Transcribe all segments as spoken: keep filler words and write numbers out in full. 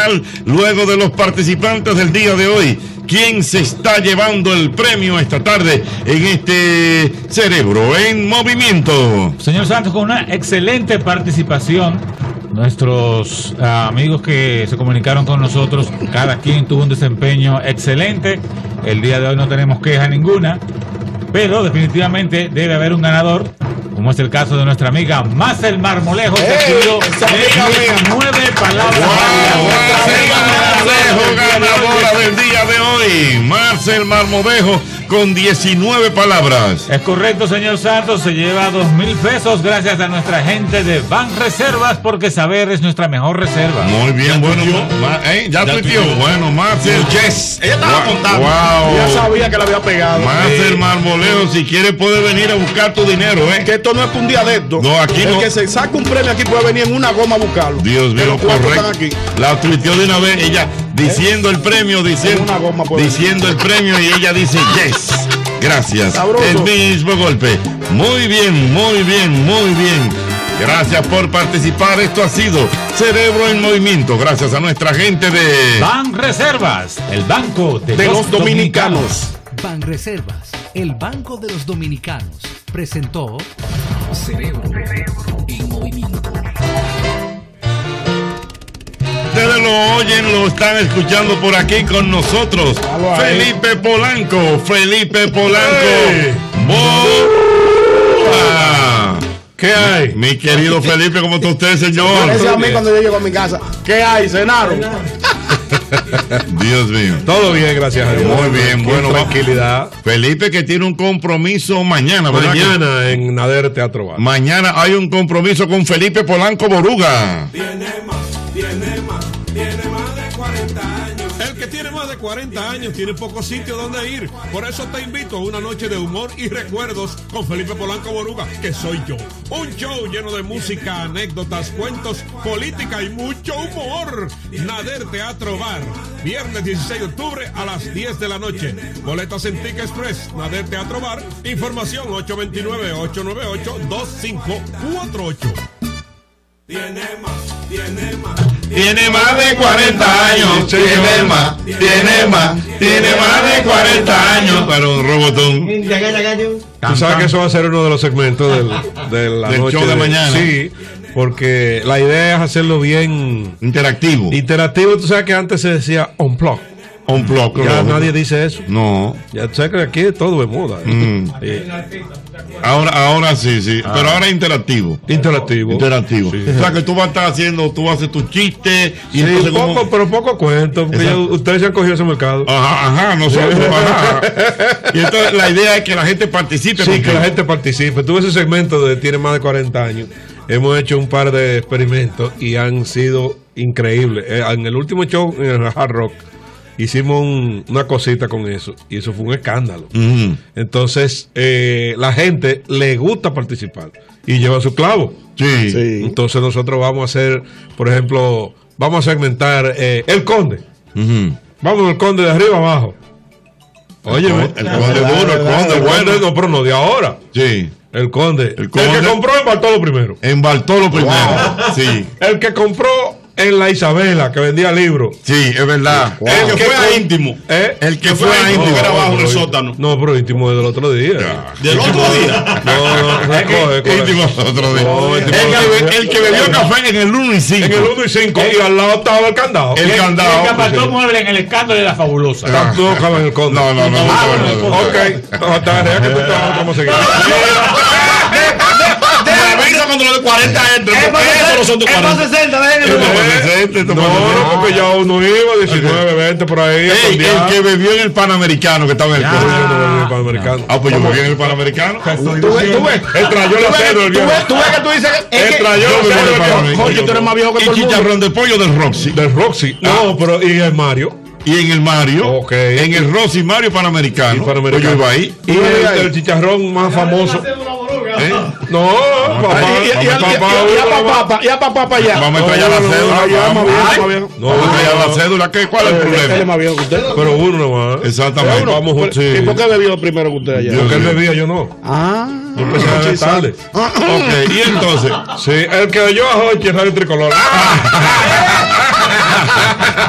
final, luego de los participantes del día de hoy. ¿Quién se está llevando el premio esta tarde en este Cerebro en Movimiento? Señor Santos, con una excelente participación. Nuestros uh, amigos que se comunicaron con nosotros, cada quien tuvo un desempeño excelente. El día de hoy no tenemos queja ninguna, pero definitivamente debe haber un ganador, como es el caso de nuestra amiga Marcel Marmolejo, que escribió diecinueve palabras. Wow, Marcel Marmolejo, ganadora del día de hoy. Marcel Marmolejo con diecinueve palabras. Es correcto, señor Santos, se lleva dos mil pesos gracias a nuestra gente de Banreservas, porque saber es nuestra mejor reserva. Muy bien, bueno, ma, ¿eh? ya, ya tuiteó. Bueno, Marcel, yes. Ella estaba wow, contando. Wow. Ya sabía que la había pegado. Marcel sí. Marmolejo, si quiere puede venir a buscar tu dinero, ¿eh? Que esto no es un día de esto. No, aquí el no. que se saca un premio aquí puede venir en una goma a buscarlo. Dios mío, correcto. La tuiteó de una vez, ella diciendo ¿Eh? el premio, diciendo, diciendo el premio y ella dice yes. Gracias. Sabroso. El mismo golpe. Muy bien, muy bien, muy bien. Gracias por participar. Esto ha sido Cerebro en Movimiento. Gracias a nuestra gente de Banreservas, el banco de, de los, los dominicanos. dominicanos. Banreservas, el banco de los dominicanos. Presentó Cerebro en Movimiento. Ustedes lo oyen, lo están escuchando por aquí con nosotros. Felipe Polanco, Felipe Polanco. Hey. Boa. ¿Qué hay? Mi querido Felipe, ¿cómo está usted, señor? Ese a mí cuando yo llego a mi casa. ¿Qué hay? ¿Cenaron? Dios mío. Todo bien, gracias a Dios. Muy bien, bueno. Tranquilidad. Felipe, que tiene un compromiso mañana, ¿verdad? Mañana que? en Nader Teatro Bar. Mañana hay un compromiso con Felipe Polanco Boruga. Tiene más, tiene más, tiene más de cuarenta años. El que tiene más de cuarenta años tiene pocos sitios donde ir. Por eso te invito a una noche de humor y recuerdos con Felipe Polanco Boruga, que soy yo. Un show lleno de música, anécdotas, cuentos, política y mucho humor. Nader Teatro Bar, viernes dieciséis de octubre a las diez de la noche. Boletas en Ticket Express, Nader Teatro Bar. Información ocho dos nueve, ocho nueve ocho, dos cinco cuatro ocho. Tiene más, tiene más. Tiene más de cuarenta años, tiene más, tiene más, tiene más de cuarenta años. Para un robotón. Tú sabes que eso va a ser uno de los segmentos del, de la del noche show de, de mañana. Sí, porque la idea es hacerlo bien interactivo. Interactivo, tú sabes que antes se decía on plug. On plug, ya no. Nadie dice eso. No. Ya tú sabes que aquí todo es moda. ¿eh? Mm. Sí. Ahora, ahora sí, sí. Ah. Pero ahora es interactivo. Interactivo. Interactivo. Sí. O sea que tú vas a estar haciendo, tú vas a hacer tus chistes. Y sí, entonces poco, como... pero poco cuento. Porque ya, ustedes se han cogido ese mercado. Ajá, ajá, nosotros. Ajá. Y entonces la idea es que la gente participe. Sí, porque... que la gente participe. Tuve ese segmento de tiene más de cuarenta años. Hemos hecho un par de experimentos y han sido increíbles. En el último show en el Hard Rock hicimos un, una cosita con eso y eso fue un escándalo. Uh-huh. Entonces eh, la gente le gusta participar y lleva su clavo. Sí. sí. Entonces nosotros vamos a hacer, por ejemplo, vamos a segmentar eh, el Conde. Uh-huh. Vamos el Conde de arriba abajo. Oye, el, el Conde duro, el Conde bueno. No, pero no de ahora. Sí. El Conde. El, Conde. El que compró en Bartolo primero. En Bartolo primero. Wow. Sí. El que compró en la Isabela, que vendía libros. Sí, es verdad. Wow. El que, que fue a íntimo. ¿Eh? El que fue a íntimo. No, era abajo en el sótano. No, pero íntimo es del otro día. Ya. ¿Del otro día? No, no, no. Es que, íntimo otro día. No, el, que, el que bebió café en el uno y cinco. En el uno y cinco. Y al lado estaba el candado. El, el candado. El que apartó mueble en el escándalo de la fabulosa. Ah. No cabe en el Conde. No, no, no. Ok. Tarea que tú estás como seguir. Avisa cuando los de cuarenta entren. Eso no son de cuarenta. No, no, porque ya uno iba diecinueve, veinte por ahí. Ey, el que bebió en el Panamericano, que estaba en el Panamericano. Ah, pues yo bebí en el Panamericano. Tú ves, tú ves. Él trayó la cédula. Tú ves que tú dices que. Él trayó la cédula. Jorge, tú eres más viejo que todo el mundo. Y chicharrón de pollo del Roxy. Del Roxy. No, pero y el Mario. Y en el Mario, okay. En el Rosy Mario Panamericano, y Panamericano. Pues yo iba ahí. Y el, el chicharrón más famoso. ¿Eh? No, papá, y a papá para allá. Vamos a traer la cédula. No, vamos a traer la cédula. ¿Cuál es el problema? Él es más viejo que usted. Pero uno nomás. Exactamente. Vamos, sí. ¿Y por qué bebió primero que usted allá? Porque él bebía, yo no. Ah. Yo empecé a beber tarde. Ok, y entonces. Sí, el que yo a Jorge Radio Tricolor.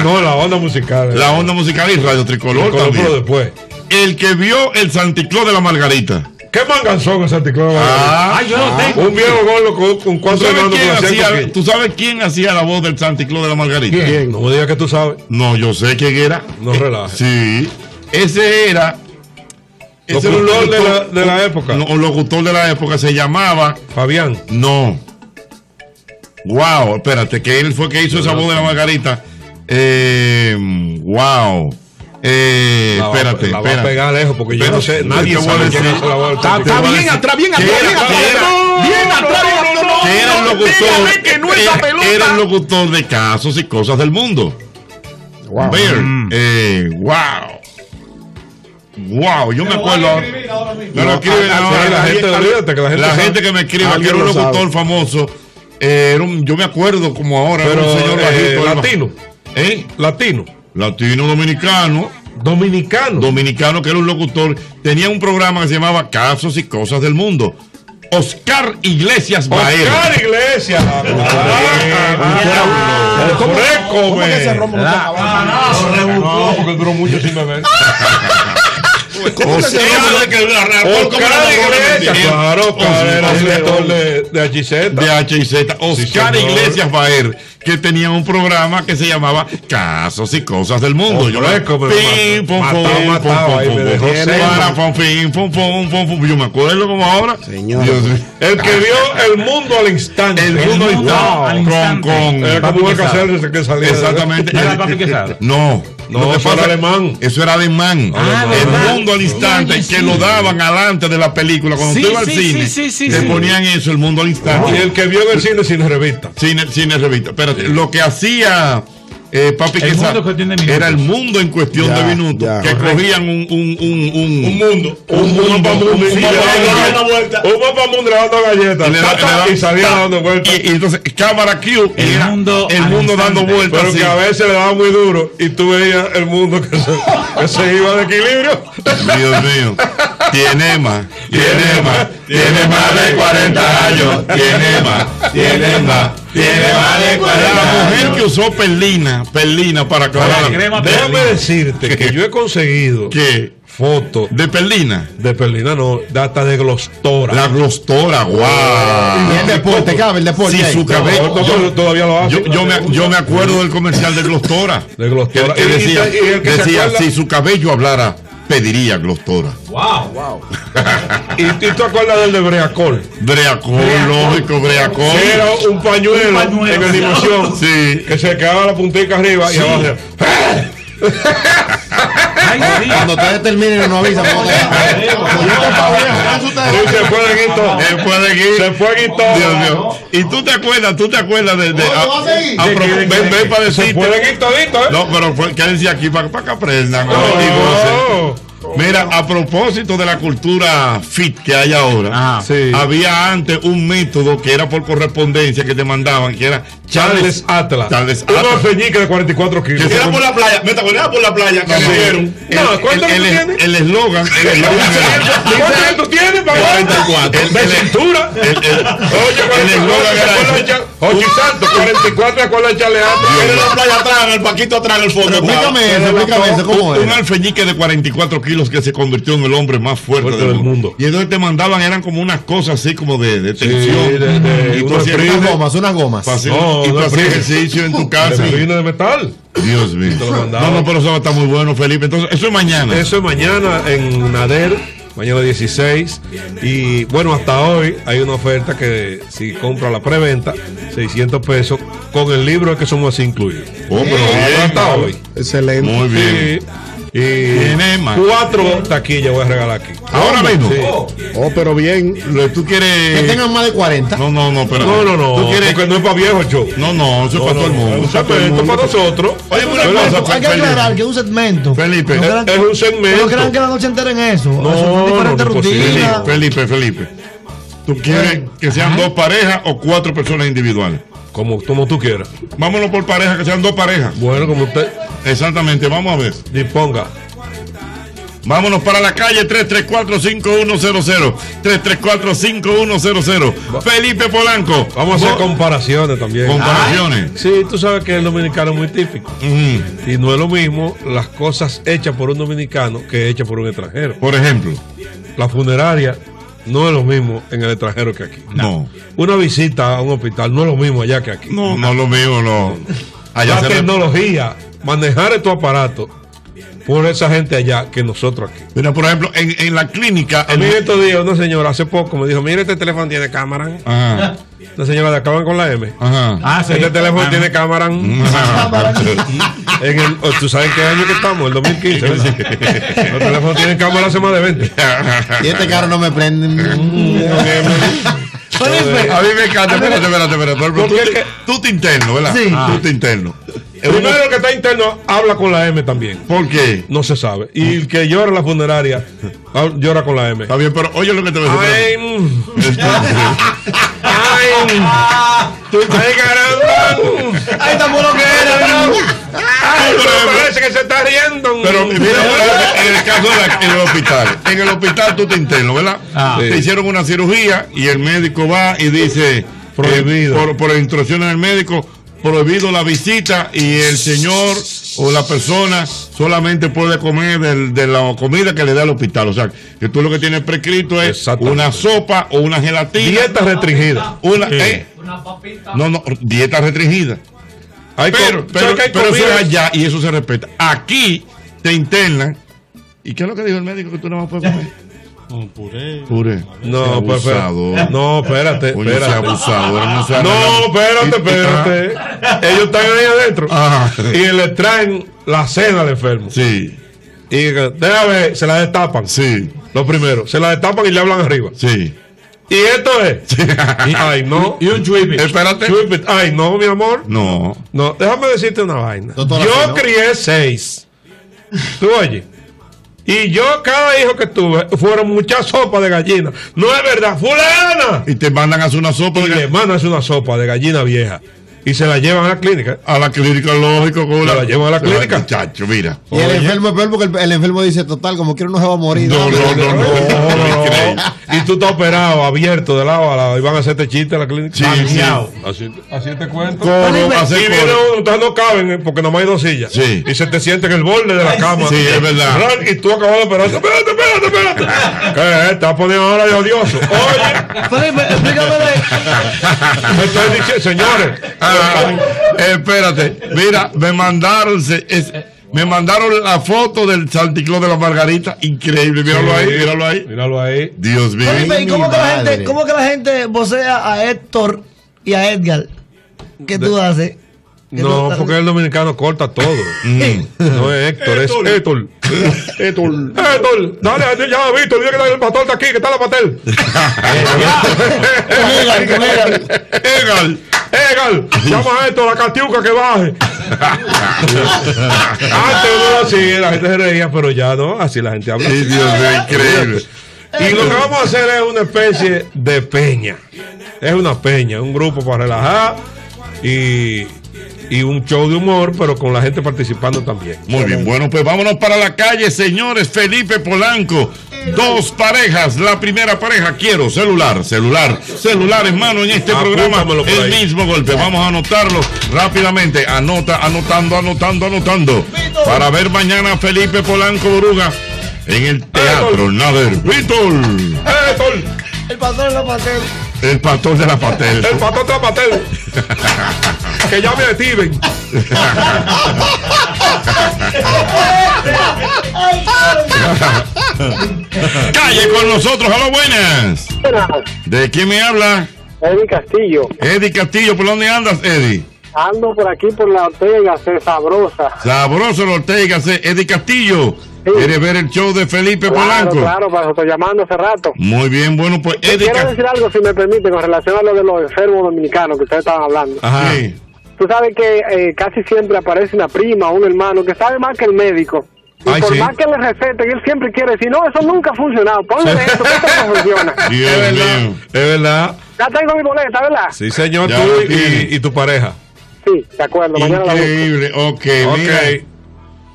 No, la onda musical. La onda musical y Radio Tricolor, Tricolor también. pero después. El que vio el Santiclós de la Margarita. ¿Qué manganzón es Santa Claus? Ah, Ay, yo lo tengo. Un viejo gordo con, con ¿Tú cuatro sabes, hermanos quién que lo hacían hacía, coquillo. ¿Tú sabes quién hacía la voz del Santiclós de la Margarita? ¿Quién? No me digas que tú sabes. No, yo sé quién era. No relajes. Sí. Ese era. Ese era un Locutor de locutor- la, de la época. No, un locutor de la época se llamaba. Fabián. No. Wow, espérate, que él fue que hizo esa voz de la Margarita. Eh, wow. Eh, La va- espérate, la va a espérate. pegar lejos porque yo Pero no sé. te Nadie voy a sabe quién decir- hace la voz del Está, Santo está Claus. bien atrás, bien Que atrás, bien era- atrás. que era- Bien atrás, no, no, no. Que era el locutor. Dígame que no es esa era- pelota. Era el locutor de casos y cosas del mundo. Wow. Ver, Mm. eh, wow. Wow, yo me acuerdo. ahora- Me lo escriben ah, ahora. sí, la gente, olvídate que la gente La sabe. gente que me escribe, que Alguien era un lo locutor sabe. famoso. eh, era un- yo me acuerdo como ahora. Pero era un señor eh, bajito. era- latino. ¿Eh? Latino. Latino dominicano. Dominicano. Dominicano que era un locutor. Tenía un programa que se llamaba Casos y Cosas del Mundo. Oscar Iglesias Baer. Oscar Iglesias. ¿Cómo, ¿Cómo que ese romo no se acaba? No, porque duró mucho sin beber. ¿Cómo que ese romo no- Oscar Iglesias. Claro, Oscar era el director de, de H Z. De H I Z, Oscar señor. Iglesias Baer, que tenía un programa que se llamaba Casos y Cosas del Mundo. Yo Hombre, me- como Pim, pum, matado, pum, matado, pum, ahí pum, me pum, dejó pum. seco. Para, pum, pim, pum, pum, pum, pum. Yo me acuerdo como ahora. Señor. Dios mío. El que vio el mundo al instante. El mundo mundo está al con, instante. con Era como el Cáceres que salía. exactamente. ¿No era Papi Quesada? No, No, lo que eso era pasa- alemán. Eso era alemán. Ah, el alemán. mundo al instante, Oye, que sí. lo daban adelante de la película. Cuando Sí, tú ibas al sí, cine, sí, sí, sí, te sí. ponían eso, el mundo al Y instante. el que vio en el cine sin revista. Cine, cine revista. Espérate, lo que hacía eh, Papi El Quesada mundo en cuestión de minutos. era el mundo en cuestión Ya, de minutos. ya. Que cogían un, un, un, un, Un mundo. un mundo, mapa mundo, un sí, mapa le mundo. daba una vuelta. Un mapa mundo le dando galletas. Y le da- Ta, ta, le da- y salía ta- dando vueltas. Y, y entonces, cámara Q, y El era mundo el al mundo dando instante. vueltas. Pero así. que a veces le daba muy duro y tú veías el mundo que se, que se iba de equilibrio. Dios mío. Tiene más, tiene más, tiene más de cuarenta años. Tiene más, tiene más, tiene más de cuarenta años. La mujer que usó perlina, perlina para aclarar. Para crema Déjame perlina. decirte que yo he conseguido ¿Qué? fotos De perlina. de Perlina, no, data de Glostora. La glostora, Y guau. el deporte, cabe el deporte. Sí, ahí. su cabello. No, Yo, todavía lo hace. yo, yo me, yo me acuerdo del comercial de Glostora. De Glostora. Que, que Y- y- decía, y el que se decía acuerda- si su cabello hablara, pediría Glostora. Y, y tú acuerdas del de Breacol. Breacol, lógico, Breacol. Que era un pañuelo, Un pañuelo. en animación. Sí. Que se quedaba la puntica arriba y abajo. Ay, sí. Cuando ustedes terminen, no avisan. ¿Cómo te- Como yo estoy pa' viejo, ¿qué hace Y usted? se pueden ir todos. Se pueden ir. Se pueden ir todos. Dios mío. Y tú te acuerdas, tú te acuerdas de. de ¿Cómo te vas a seguir? a pro- ven, ven para Se decirte. pueden ir toditos, ¿eh? No, pero fue- quédense aquí para, para que aprendan. No. Digo, mira, a propósito de la cultura fit que hay ahora, Ajá. Sí. había antes un método que era por correspondencia que te mandaban, que era Charles Atlas. Charles Un Atlas. alfeñique de cuarenta y cuatro kilos. Que se Era por la playa. Me era por la playa. Que Sí. murieron. El- No, ¿cuánto el- que tú el- tienes? El eslogan, el eslogan era- ¿Cuánto que tú tienes, papá? cuarenta y cuatro. El de cintura. el- el- Oye, el eslogan era ese. Oye, santo, cuarenta y cuatro de acuerdo a Charles Atlas. Era la playa atrás, en el paquito atrás, en el fondo. Explícame eso, explícame eso. ¿Cómo un es? alfeñique de cuarenta y cuatro kilos que se convirtió en el hombre más fuerte, Fuerte del, del mundo. mundo. Y entonces te mandaban, eran como unas cosas así como de, de Sí, tensión. de- de- y tú unos hacías fríos. Unas gomas, unas gomas. fácil, No, y tú no hacías frío. ejercicio en tu casa. De y- fibra de metal. Dios mío. lo mandaban. No, no, pero eso va a estar muy bueno, Felipe. Entonces, eso es mañana. Eso es mañana en Nader, mañana dieciséis. Y bueno, hasta hoy hay una oferta que si compra la preventa, seiscientos pesos, con el libro que somos así incluidos. Oh, pero Eh, bien. hasta hoy. Excelente. Muy bien. Sí. Y Tiene más. cuatro taquillas voy a regalar aquí. Ahora mismo. Sí. Oh, pero bien. Lo- Tú Que quieres. tengan más de cuarenta. No, no, no, pero. No, no, no. Tú quieres. Porque no es para viejo el show. No, no, eso es para todo el mundo. Un Eso es para todo el segmento mundo. para nosotros. Oye, Es un una segmento, cosa, hay que Felipe. aclarar que es un segmento. Felipe, No es- crean- es un segmento. No crean que la noche entera en eso. No, Eso son diferentes no, no es posible. rutinas. Felipe, Felipe. ¿Tú quieres que sean dos parejas o cuatro personas individuales? Como, como tú quieras. Vámonos por pareja, que sean dos parejas. Bueno, como usted Exactamente, vamos a ver. disponga. Vámonos para la calle tres tres cuatro, cinco uno cero cero. tres tres cuatro, cinco uno cero cero. Felipe Polanco. Vamos a hacer comparaciones también. Comparaciones. Sí, tú sabes que el dominicano es muy típico. Uh-huh. Y no es lo mismo las cosas hechas por un dominicano que hechas por un extranjero. Por ejemplo, la funeraria no es lo mismo en el extranjero que aquí. No. Una visita a un hospital no es lo mismo allá que aquí. No, no es lo mismo, no. Allá la tecnología, re... manejar estos aparatos por esa gente allá que nosotros aquí. Mira, por ejemplo, en, en la clínica. A mí estos días una señora hace poco me dijo, mire, este teléfono tiene cámara. Ajá. Una señora de acaban con la M. Ajá. Ah, sí. Este teléfono Ajá. tiene cámara. Ajá. En el, ¿tú sabes en qué año que estamos? El dos mil quince. Los teléfonos tienen cámara hace más de veinte. Y este carro no me prende. Felipe. A mí me encanta, espérate, espérate, espérate. Por ejemplo, tú, te, tú te interno, ¿verdad? Sí. Ah. Tú te interno. Primero el que está interno habla con la M también. ¿Por qué? No se sabe. Y el que llora en la funeraria llora con la M. Está bien, pero oye lo que te voy a decir. Ay, tú estás caramba. Ay, está bueno que era. Ay, pero parece que se está riendo. Pero mira, en el caso del hospital, en el hospital tú te interno, ¿verdad? Ah, te sí. hicieron una cirugía y el médico va y dice prohibido eh, por, por las instrucciones del médico, prohibido la visita y el señor o la persona solamente puede comer del, de la comida que le da el hospital. O sea, que tú lo que tienes prescrito es una sopa o una gelatina. Dieta restringida. Una, sí. eh, una papita. No, no, dieta restringida. Hay pero, pero, pero, pero eso es allá y eso se respeta. Aquí te internan. ¿Y qué es lo que dijo el médico que tú no vas a poder comer? Un puré. Puré. No, pues espérate. No, espérate. Oye, espérate. sea abusador, no, sea no espérate, espérate. Ah. Ellos están ahí adentro. Ah. Y le traen la cena al enfermo. Sí. Y déjame ver, se la destapan. Sí. Lo primero, se la destapan y le hablan arriba. Sí. Y esto es. Sí. Ay, no. Y un chuipit. Espérate. Chuipit. Ay, no, mi amor. No. No, déjame decirte una vaina. Doctora, yo ¿no? crié seis. Tú oye. Y yo, cada hijo que tuve, fueron muchas sopas de gallina. No es verdad, fulana. Y te mandan a hacer una sopa y de gallina. Le mandan a hacer una sopa de gallina vieja. Y se la llevan a la clínica. A la clínica, lógico. Se la, la llevan a la clínica. Muchacho, mira. Y el enfermo es peor porque el, el enfermo dice, total, como quiera no se va a morir. No, no, no, no. no, no, no. Y tú estás operado, abierto de lado a lado. Y van a hacerte chiste a la clínica. Sí, sí. Así, así te cuento. Coro, y viene uno, ustedes no caben porque nomás hay dos sillas. Sí. Y se te siente en el borde de la cama. Sí, es verdad. Y tú acabas de operar. Espérate, espérate, espérate. ¿Qué? Estás poniendo ahora de odioso. Oye. Felipe, explícame. Me estoy diciendo, señores. Ah, espérate, mira, me mandaron se, es, me mandaron la foto del Santiclós de la Margarita, increíble, míralo sí, ahí, míralo ahí. Míralo ahí. Dios mío. Oye, ¿y cómo que la gente, cómo que la gente vocea a Héctor y a Edgar? ¿Qué tú haces? No, tú, porque el dominicano corta todo. Mm. No es Héctor, es Héctor. Héctor. Héctor, dale, ya Víctor, dile que el pastor está aquí, que está la patel. Egal. Egal, llama a esto, la catiuca que baje. Antes no así, la gente se reía, pero ya no, así la gente habla. Sí, Dios mío, increíble. Y lo que vamos a hacer es una especie de peña. Es una peña, un grupo para relajar y, y un show de humor, pero con la gente participando también. Muy bien, bueno, pues vámonos para la calle, señores. Felipe Polanco. Dos parejas, la primera pareja, quiero celular, celular, celular en mano en este ah, programa, el mismo golpe, vamos a anotarlo rápidamente, anota, anotando, anotando, anotando, para ver mañana Felipe Polanco Boruga en el Teatro Nader. Víctor, el pastor de la patel. El pastor de la patel. El pastor de la patel. Que llame a Steven. Calle con nosotros, a lo buenas. ¿De quién me habla? Eddie Castillo. Eddie Castillo, ¿por dónde andas, Eddie? Ando por aquí por la Ortega, C, sabrosa. Sabroso la Ortega, C. Eddie Castillo. Sí. ¿Quieres ver el show de Felipe claro, Polanco? Claro, para estoy llamando hace rato. Muy bien, bueno, pues Eddie. Quiero decir algo, si me permite, con relación a lo de los enfermos dominicanos que ustedes estaban hablando. Ajá. Sí. Tú sabes que eh, casi siempre aparece una prima o un hermano que sabe más que el médico. Y Ay, por sí. más que le receten, él siempre quiere decir, no, eso nunca ha funcionado. Ponle eso, que esto no funciona. Dios es verdad, mío. Es verdad. Ya tengo mi boleta, ¿verdad? Sí, señor, ya tú y, y tu pareja. Sí, de acuerdo. Increíble, ok, okay. mira.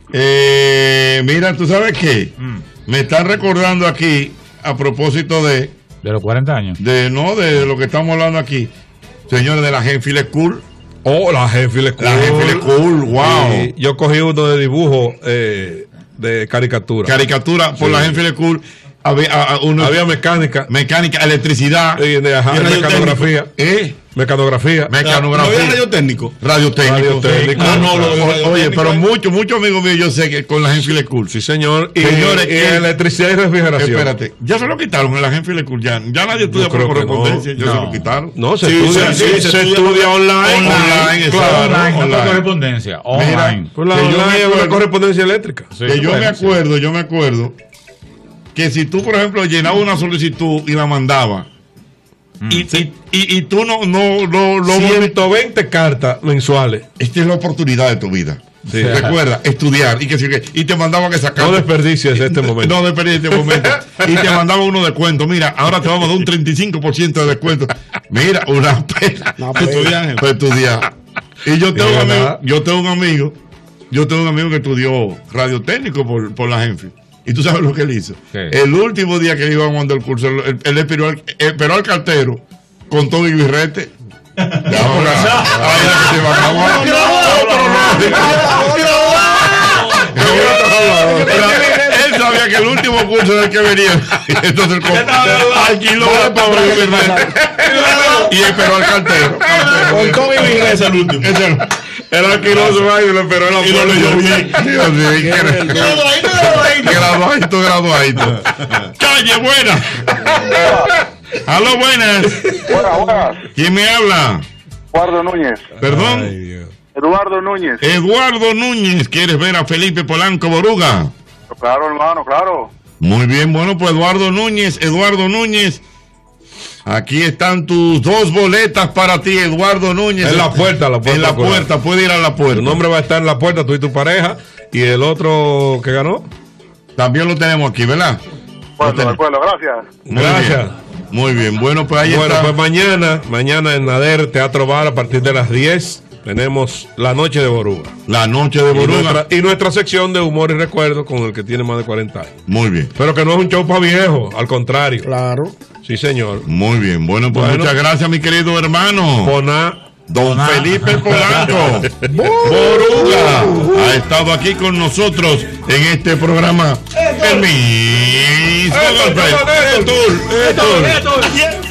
Eh, mira, ¿tú sabes qué? Mm. Me están recordando aquí, a propósito de... De los cuarenta años. De, no, de lo que estamos hablando aquí. Señores, de la Genfile School. Oh, la Genfile School. La Genfile School, wow. Y yo cogí uno de dibujo eh, de caricatura. Caricatura por Sí. la Genfile School. Había, a, a uno, Había mecánica. Mecánica, electricidad. Y de, ajá, y mecanografía. ¿Eh? Mecanografía. Mecanografía. ¿No había radio técnico? Radio técnico. Radio técnico. Ah, no, Claro. lo- Radio oye, técnico, pero ¿eh? muchos, muchos amigos míos yo sé que con la Genfile School. Sí, señor. Y, Señores, y eh, electricidad y refrigeración. Espérate, ya se lo quitaron en la Genfile School. Ya, ya nadie estudia Yo por creo que correspondencia. no. Ya se No. lo quitaron. No, se Sí, estudia, sí, sí, sí, se, se estudia, estudia online. Online, claro. exacto. Online, no online. por correspondencia. Mira, Online. Pues la Que yo me online es una acuerdo- correspondencia eléctrica. Sí, que yo bueno, me acuerdo, yo me acuerdo que si tú, por ejemplo, llenabas una solicitud y la mandabas, y, y, y, y tú no, no, no, no ciento veinte cartas mensuales. esta es la oportunidad de tu vida. Sí. Recuerda, estudiar y que, si- que- y te mandaba que sacar. No desperdicies este momento. No desperdicies este momento. Y te mandaba uno de descuento. Mira, ahora te vamos a dar un treinta y cinco por ciento de descuento. Mira, una pena. Una Para pena. estudiar, para estudiar. Y yo tengo, Y un amigo, nada. yo tengo un amigo, yo tengo un amigo que estudió radiotécnico por, por la Genfi. Y tú sabes lo que él hizo. ¿Qué? El último día que iba a mandar el curso, él, él, él esperó, al, esperó al cartero con todo y birrete. Ya, porque ahí era que se iba a acabar. Él sabía que el último curso era el que venía. Entonces alquiló la pobre y esperó al cartero. Con todo y regresa el último. Él alquiló su baile y lo esperó en la Y lo leyó bien. Dios mío, qué graduadito, graduadito. Calle, buena. Aló, buenas. Buenas, buenas. ¿Quién me habla? Eduardo Núñez. Perdón. Ay, Dios. Eduardo Núñez. Eduardo Núñez, ¿quieres ver a Felipe Polanco Boruga? Claro, hermano, claro. Muy bien, bueno, pues Eduardo Núñez, Eduardo Núñez. Aquí están tus dos boletas para ti, Eduardo Núñez. En la puerta, la puerta. En la puerta, puede ir a la puerta. Tu nombre va a estar en la puerta, tú y tu pareja. Y el otro que ganó. También lo tenemos aquí, ¿verdad? Bueno, Lo de tenemos. acuerdo, gracias. Muy Gracias. bien. Muy bien, bueno, pues ahí Bueno, está. pues mañana, mañana en Nader, Teatro Bar, a partir de las diez, tenemos la noche de Boruga. La noche de Y Boruga. nuestra, y nuestra sección de humor y recuerdo con el que tiene más de cuarenta años. Muy bien. Pero que no es un show para viejo, al contrario. Claro. Sí, señor. Muy bien, bueno, pues Bueno. muchas gracias, mi querido hermano. Poná. Don Felipe Polanco Boruga ha estado aquí con nosotros en este programa. El mismo golpe. El tour, el tour.